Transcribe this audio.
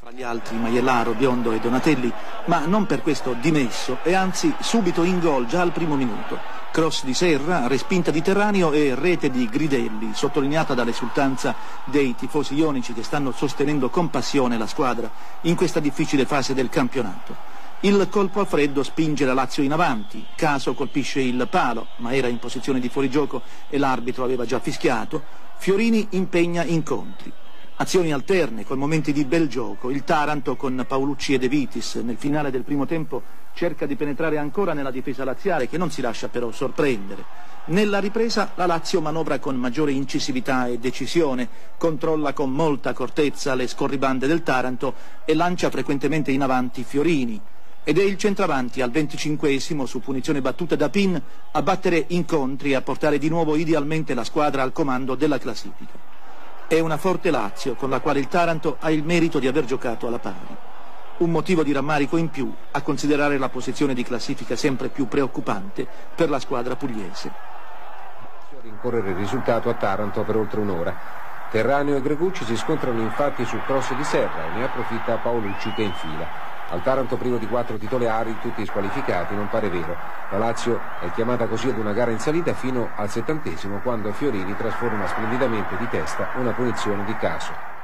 Fra gli altri Maiellaro, Biondo e Donatelli, ma non per questo dimesso e anzi subito in gol già al primo minuto. Cross di Serra, respinta di Terranio e rete di Gridelli, sottolineata dall'esultanza dei tifosi ionici che stanno sostenendo con passione la squadra in questa difficile fase del campionato. Il colpo a freddo spinge la Lazio in avanti, Caso colpisce il palo, ma era in posizione di fuorigioco e l'arbitro aveva già fischiato. Fiorini impegna incontri. Azioni alterne, con momenti di bel gioco. Il Taranto con Paolucci e De Vitis nel finale del primo tempo cerca di penetrare ancora nella difesa laziale, che non si lascia però sorprendere. Nella ripresa la Lazio manovra con maggiore incisività e decisione, controlla con molta accortezza le scorribande del Taranto e lancia frequentemente in avanti Fiorini. Ed è il centravanti al 25esimo, su punizione battuta da Pin, a battere incontri e a portare di nuovo idealmente la squadra al comando della classifica. È una forte Lazio con la quale il Taranto ha il merito di aver giocato alla pari. Un motivo di rammarico in più a considerare la posizione di classifica sempre più preoccupante per la squadra pugliese. Rincorrere il risultato a Taranto per oltre un'ora. Terranio e Gregucci si scontrano infatti sul cross di Serra e ne approfitta Paolucci che infila. Al Taranto, privo di 4 titolari, tutti squalificati, non pare vero. La Lazio è chiamata così ad una gara in salita fino al 70esimo, quando Fiorini trasforma splendidamente di testa una punizione di Caso.